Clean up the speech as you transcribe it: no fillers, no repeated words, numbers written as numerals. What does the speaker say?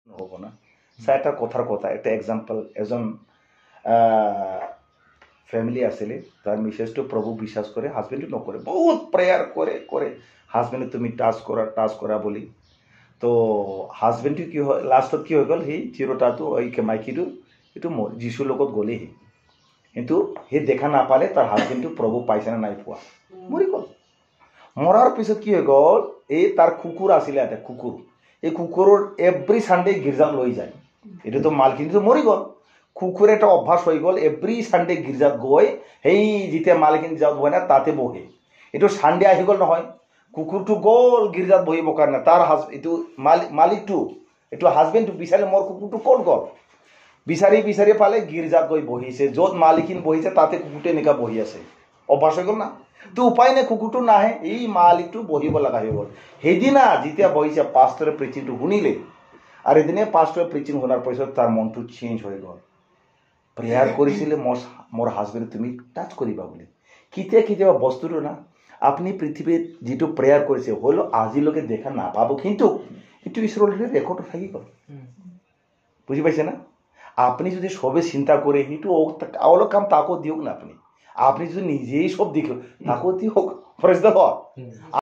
হব না স্যার একটা কথার কথা একটা এক্সাম্পল একজন ফ্যামিলি আসলে তার মিসেসটো প্রভু বিশ্বাস করে হাজবেন্ড নকরে বহুত প্রেয়ার করে করে হাজবেন্ড তুমি টাচ করা বলি তো হাজবেন্ড কি হয় লাস্টত কি হৈ গ'ল সেই চিৰতাটো এই মাইকীটো এইটো যীশুৰ লগত গ'লেই কিন্তু সেই দেখা নাপালে তাৰ হাজবেন্ডটো প্ৰভু পাইছে নে নাই পোৱা মৰি গ'ল মৰাৰ পিছত কি হৈ গ'ল এই তাৰ কুকুৰ আছিলে এটা কুকুৰ এই কুকুৰৰ এভৰি সানডে গিৰ্জাত লৈ যায় এইটোতো মালখিনিতো মৰি গ'ল কুকুৰ এটা অভ্যাস হৈ গ'ল এভৰি সানডে গিৰ্জাত গৈ সেই যেতিয়া মালখিনি যাত বহে না তাতে বহে এইটো সানডে আহি গ'ল নহয় কুকুৰটো গ'ল গিৰ্জাত বহিবৰ কাৰণে তাৰ এইটো মালিকটো এইটো হাজবেণ্ডটো বিচাৰি মোৰ কুকুৰটো ক'ত গ'ল বিচাৰি বিচাৰি পালে গিৰ্জাত গৈ বহিছে য'ত মালিকিন বহিছে তাতে কুকুৰটো এনেকুৱা বহি আছে অভ্যাস হৈ গ'ল না তো উপায় নাই কুকুৰটো নাহে এই মালিকটো বহিব লগা হৈ গ'ল সেইদিনা যেতিয়া বহিছে পাষ্টৰে প্ৰিচিংটো শুনিলে আৰু এদিনে পাষ্টৰে প্ৰিচিং শুনাৰ পিছত তাৰ মনটো চেঞ্জ হৈ গ'ল প্ৰেয়াৰ কৰিছিলে মোৰ হাজবেণ্ড তুমি টাচ কৰিবা বুলি কেতিয়াবা বস্তুটো না আপনি পৃথিৱীত যিটো প্ৰেয়াৰ কৰিছে হ'লেও আজিলৈকে দেখা নাপাব কিন্তু এইটো ঈশ্বৰৰ ৰেকৰ্ড থাকি গ'ল বুজি পাইছে না আপনি যদি সবে চিন্তা করে সেইটো অলপ কাম তাকো দিয়ক না আপনি যদি নিজেই সব দিক তাকো দিয়ক ফরেজ